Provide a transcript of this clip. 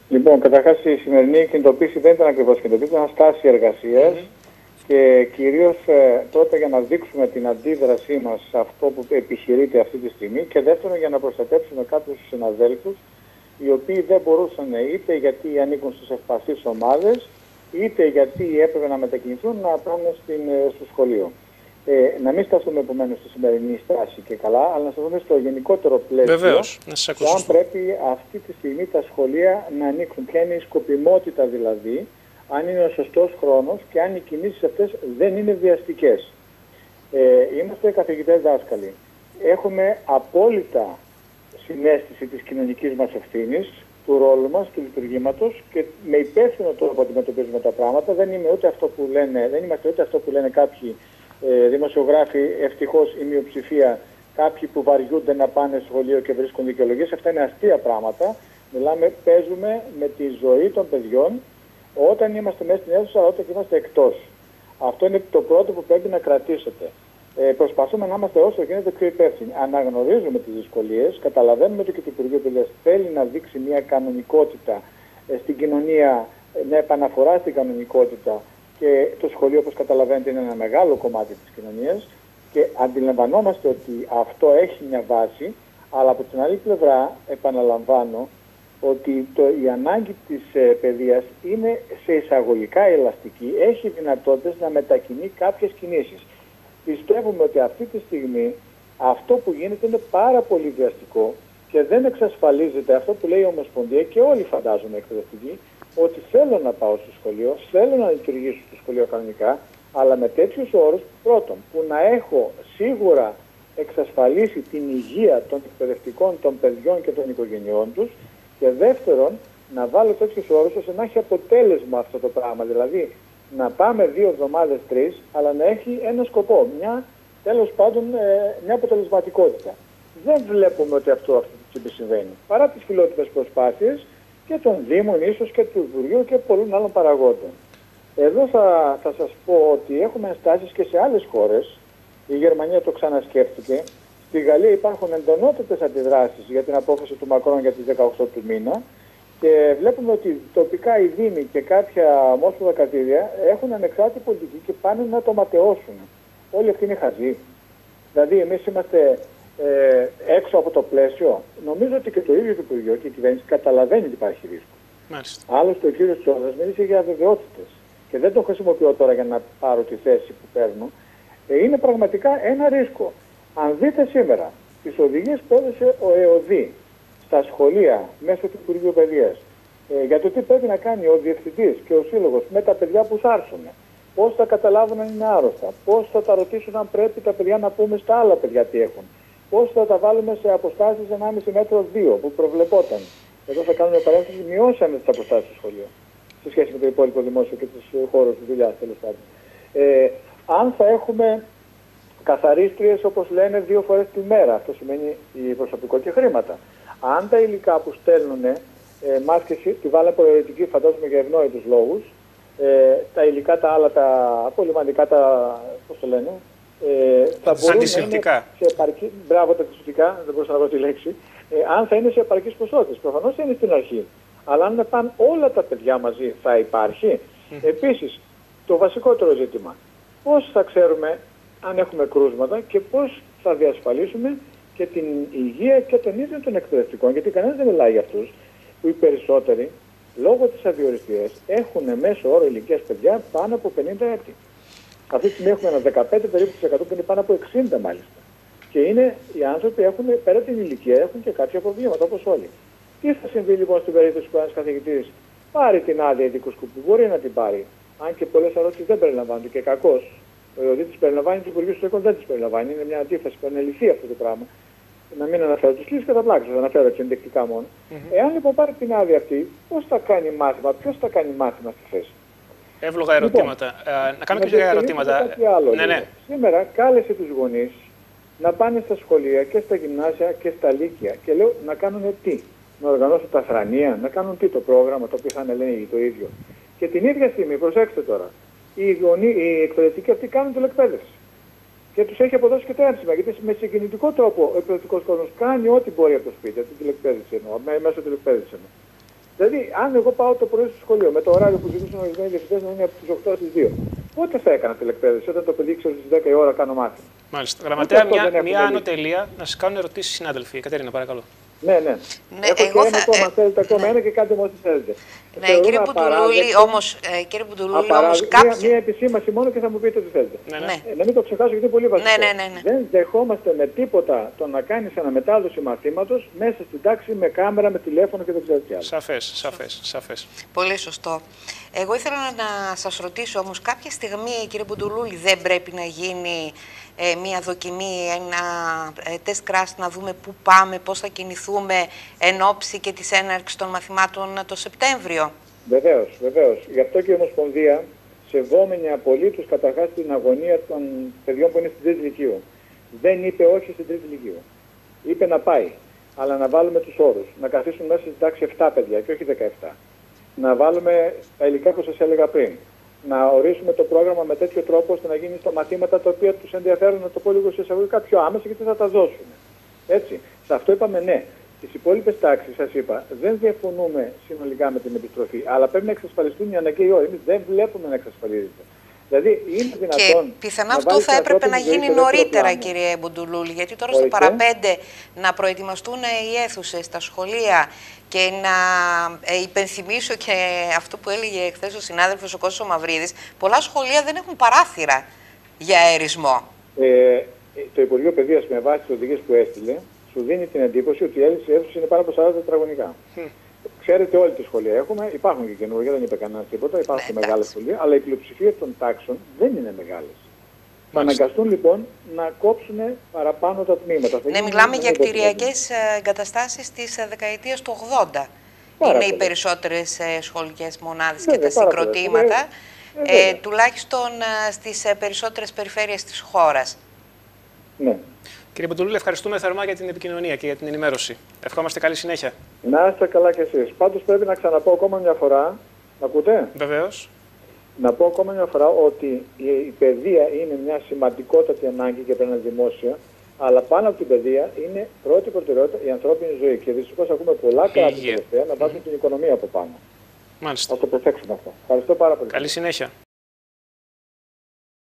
Λοιπόν, καταρχάς η σημερινή κινητοποίηση δεν ήταν ακριβώς κινητοποίηση, ήταν στάση εργασίας και κυρίως πρώτα για να δείξουμε την αντίδρασή μας σε αυτό που επιχειρείται αυτή τη στιγμή και δεύτερον για να προστατέψουμε κάποιους συναδέλφους οι οποίοι δεν μπορούσαν είτε γιατί ανήκουν στις ευπαθείς ομάδες είτε γιατί έπρεπε να μετακινηθούν να πάνε στο σχολείο. Να μην σταθούμε επομένως στη σημερινή στάση και καλά, αλλά να σταθούμε στο γενικότερο πλαίσιο. Βεβαίως, να σας ακούσω. Αν πρέπει αυτή τη στιγμή τα σχολεία να ανοίξουν, ποια είναι η σκοπιμότητα δηλαδή, αν είναι ο σωστός χρόνος και αν οι κινήσεις αυτές δεν είναι βιαστικές. Είμαστε καθηγητές δάσκαλοι. Έχουμε απόλυτα συναίσθηση της κοινωνικής μας ευθύνης, του ρόλου μας, του λειτουργήματος και με υπεύθυνο τρόπο αντιμετωπίζουμε τα πράγματα. Δεν είμαστε ούτε αυτό που λένε κάποιοι δημοσιογράφοι, ευτυχώς η μειοψηφία, κάποιοι που βαριούνται να πάνε στο σχολείο και βρίσκουν δικαιολογίες. Αυτά είναι αστεία πράγματα. Παίζουμε με τη ζωή των παιδιών όταν είμαστε μέσα στην αίθουσα, όταν είμαστε εκτός. Αυτό είναι το πρώτο που πρέπει να κρατήσετε. Προσπαθούμε να είμαστε όσο γίνεται πιο υπεύθυνοι. Αναγνωρίζουμε τις δυσκολίες, καταλαβαίνουμε ότι και το Υπουργείο Παιδείας θέλει να δείξει μια κανονικότητα στην κοινωνία, μια επαναφορά στην κανονικότητα και το σχολείο, όπως καταλαβαίνετε, είναι ένα μεγάλο κομμάτι της κοινωνίας και αντιλαμβανόμαστε ότι αυτό έχει μια βάση, αλλά από την άλλη πλευρά επαναλαμβάνω ότι η ανάγκη της παιδείας είναι σε εισαγωγικά ελαστική, έχει δυνατότητες να μετακινεί κάποιες κινήσεις. Πιστεύουμε ότι αυτή τη στιγμή αυτό που γίνεται είναι πάρα πολύ βιαστικό και δεν εξασφαλίζεται αυτό που λέει η Ομοσπονδία και όλοι φαντάζομαι εκπαιδευτικοί, ότι θέλω να πάω στο σχολείο, θέλω να λειτουργήσω στο σχολείο κανονικά, αλλά με τέτοιους όρους, πρώτον, που να έχω σίγουρα εξασφαλίσει την υγεία των εκπαιδευτικών, των παιδιών και των οικογενειών τους και δεύτερον, να βάλω τέτοιους όρους ώστε να έχει αποτέλεσμα αυτό το πράγμα. Δηλαδή, να πάμε 2 εβδομάδες, 3, αλλά να έχει ένα σκοπό, τέλος πάντων μια αποτελεσματικότητα. Δεν βλέπουμε ότι αυτό αυτή τη στιγμή συμβαίνει. Παρά τις φιλότιμες προσπάθειες και των Δήμων, ίσως και του Υπουργείου και πολλών άλλων παραγόντων. Εδώ θα σας πω ότι έχουμε ενστάσεις και σε άλλες χώρες. Η Γερμανία το ξανασκέφτηκε. Στη Γαλλία υπάρχουν εντονότατες αντιδράσεις για την απόφαση του Μακρόν για τις 18 του μήνα. Και βλέπουμε ότι τοπικά οι Δήμοι και κάποια ομόσπονδα κρατήδια έχουν ανεξάρτητη πολιτική και πάνε να το ματαιώσουν. Όλοι αυτοί είναι χαζοί. Δηλαδή, εμείς είμαστε έξω από το πλαίσιο. Νομίζω ότι και το ίδιο το Υπουργείο και η κυβέρνηση καταλαβαίνει ότι υπάρχει ρίσκο. Μάλιστα. Άλλωστε, ο κύριος Τσόδρας μίλησε για αβεβαιότητες. Και δεν το χρησιμοποιώ τώρα για να πάρω τη θέση που παίρνω. Είναι πραγματικά ένα ρίσκο. Αν δείτε σήμερα τις οδηγίες που έδωσε ο ΕΟΔΗ στα σχολεία μέσω του Υπουργείου Παιδείας για το τι πρέπει να κάνει ο Διευθυντής και ο Σύλλογος με τα παιδιά που θα έρθουν, πώς θα καταλάβουν αν είναι άρρωστα, πώς θα τα ρωτήσουν αν πρέπει τα παιδιά να πούμε στα άλλα παιδιά τι έχουν, πώς θα τα βάλουμε σε αποστάσεις 1,5 μέτρο 2 που προβλεπόταν. Εδώ θα κάνουμε παρένθεση, μειώσαμε τις αποστάσεις στο σχολείο σε σχέση με το υπόλοιπο δημόσιο και τους χώρους της δουλειάς τέλος πάντων. Αν θα έχουμε καθαρίστριες όπως λένε 2 φορές τη μέρα, αυτό σημαίνει προσωπικό και χρήματα. Αν τα υλικά που στέλνουν μάσκες τη βάλα προαιρετική, φαντάζομαι για ευνόητους λόγους, τα υλικά τα άλλα, τα πολυμαντικά, πώς το λένε, θα μπορούν αντισηπτικά. να είναι σε επαρκή, μπράβο τα αντισηπτικά, δεν μπορούσα να βρω τη λέξη, αν θα είναι σε επαρκείς ποσότητες. Προφανώς είναι στην αρχή. Αλλά αν πάνε όλα τα παιδιά μαζί θα υπάρχει. Επίσης, το βασικότερο ζήτημα, πώς θα ξέρουμε αν έχουμε κρούσματα και πώς θα διασφαλίσουμε και την υγεία και των ίδιων των εκπαιδευτικών, γιατί κανένας δεν μιλάει για αυτούς, που οι περισσότεροι, λόγω της αδιοριστίας, έχουν μέσο όρο ηλικίας παιδιά πάνω από 50 έτη. Αυτή τη στιγμή έχουμε ένα 15 περίπου που είναι πάνω από 60 μάλιστα. Και είναι οι άνθρωποι έχουν πέρα την ηλικία, έχουν και κάποια προβλήματα όπως όλοι. Τι θα συμβεί λοιπόν στην περίπτωση που ένας καθηγητής πάρει την άδεια ειδικού σκοπού, μπορεί να την πάρει, αν και πολλές ερώτησεις δεν περιλαμβάνονται και κακώς. Ο ΕΟΔΗ τις περιλαμβάνει, το Υπουργείο Εσωτερικών δεν τις περιλαμβάνει. Είναι μια αντίφαση που αναλυθεί αυτό το πράγμα. Να μην αναφέρω τις λύσεις κατά πλάκα, θα αναφέρω έτσι ενδεικτικά μόνο. Εάν λοιπόν πάρει την άδεια αυτή, πώς θα κάνει μάθημα, ποιος θα κάνει μάθημα στη θέση. Εύλογα ερωτήματα. Λοιπόν, να κάνω και λίγα ερωτήματα. Ναι. Σήμερα κάλεσε τους γονείς να πάνε στα σχολεία και στα γυμνάσια και στα λύκεια και λέω να κάνουν τι. Να οργανώσουν τα θρανία, να κάνουν τι το πρόγραμμα, το οποίο θα είναι λένε το ίδιο. Και την ίδια στιγμή, προσέξτε τώρα, οι εκπαιδευτικοί αυτοί κάνουν τηλεκπαίδευση. Και τους έχει αποδώσει και το ένσημα, γιατί με συγκινητικό τρόπο ο εκπαιδευτικός κόσμος κάνει ό,τι μπορεί από το σπίτι, από την τηλεκπαίδευση εννοώ, μέσω τηλεκπαίδευση εννοώ. Δηλαδή Δηλαδή, αν εγώ πάω το πρωί στο σχολείο με το ωράριο που ζητούσαν ορισμένοι διευθυντές να είναι από τις 8 στις 2, πότε θα έκανα τηλεκπαίδευση, όταν το παιδί ξέρω στις 10 η ώρα κάνω μάθημα? Μάλιστα. Γραμματέα, μια άνω τελεία να σας κάνουν ερωτήσεις οι συνάδελφοι. Κατερίνα, παρακαλώ. Ναι. Έχω και ένα ακόμα, θέλετε ακόμα ένα και κάντε μου ό,τι θέλετε. Ναι, κύριε Μπουντουλούλη, όμως Μία επισήμαση μόνο και θα μου πείτε τι θέλετε. Να μην το ξεχάσω γιατί είναι πολύ βασικό. Ναι. Δεν δεχόμαστε με τίποτα το να κάνεις αναμετάδοση μαθήματος μέσα στην τάξη με κάμερα, με τηλέφωνο και δεν ξέρω τι άλλο. Σαφές. Πολύ σωστό. Εγώ ήθελα να σας ρωτήσω όμως, κάποια στιγμή, κύριε Μπουντουλούλη, δεν πρέπει να γίνει μία δοκιμή, ένα τεστ κράστη, να δούμε πού πάμε, πώς θα κινηθούμε εν ώψη και της έναρξης των μαθημάτων το Σεπτέμβριο? Βεβαίως. Γι' αυτό και η Ομοσπονδία, σεβόμενη απολύτως καταρχάς την αγωνία των παιδιών που είναι στην τρίτη λυκείου, δεν είπε όχι στην τρίτη λυκείου. Είπε να πάει, αλλά να βάλουμε τους όρους. Να καθίσουν μέσα στην τάξη 7 παιδιά και όχι 17. Να βάλουμε τα υλικά που σας έλεγα πριν. Να ορίσουμε το πρόγραμμα με τέτοιο τρόπο ώστε να γίνει στα μαθήματα τα οποία τους ενδιαφέρουν, να το πω λίγο σε εισαγωγικά, πιο άμεσα γιατί θα τα δώσουν. Έτσι. Σε αυτό είπαμε ναι. Στις υπόλοιπες τάξεις, σας είπα, δεν διαφωνούμε συνολικά με την επιστροφή, αλλά πρέπει να εξασφαλιστούν οι αναγκαίοι όροι. Εμείς δεν βλέπουμε να εξασφαλίζεται. Δηλαδή, είναι δυνατόν. Και πιθανά αυτό θα έπρεπε να γίνει νωρίτερα, κύριε Μπουντουλούλη, γιατί τώρα στο παραπέντε να προετοιμαστούν οι αίθουσες, τα σχολεία, και να υπενθυμίσω και αυτό που έλεγε χθες ο συνάδελφος ο Κώστας Μαυρίδης, πολλά σχολεία δεν έχουν παράθυρα για αερισμό. Το Υπουργείο Παιδείας, με βάση τις οδηγίες που έστειλε, σου δίνει την εντύπωση ότι η αίθουσα είναι πάνω από 40 τετραγωνικά. Ξέρετε, όλη τη σχολεία έχουμε, υπάρχουν και καινούργια, δεν είπε κανένα τίποτα, υπάρχουν και μεγάλες σχολεία, αλλά η πλειοψηφία των τάξεων δεν είναι μεγάλες. Θα αναγκαστούν λοιπόν να κόψουν παραπάνω τα τμήματα. Ναι, μιλάμε για κτηριακές εγκαταστάσεις της δεκαετίας του 80. Είναι οι περισσότερες σχολικές μονάδες και τα συγκροτήματα, τουλάχιστον στις περισσότερες περιφέρειες της χώρας. Ναι. Κύριε Μπουντουλούλη, ευχαριστούμε θερμά για την επικοινωνία και για την ενημέρωση. Ευχόμαστε καλή συνέχεια. Να είστε καλά κι εσείς. Πάντως πρέπει να ξαναπώ ακόμα μια φορά. Ακούτε? Βεβαίως. Να πω ακόμα μια φορά ότι η παιδεία είναι μια σημαντικότατη ανάγκη και πρέπει να είναι δημόσια, αλλά πάνω από την παιδεία είναι πρώτη προτεραιότητα η ανθρώπινη ζωή. Και δυστυχώς ακούμε πολλά κράτη τελευταία να βάζουν την οικονομία από πάνω. Μάλιστα. Θα το προσέξουμε αυτό. Ευχαριστώ πάρα πολύ. Καλή συνέχεια.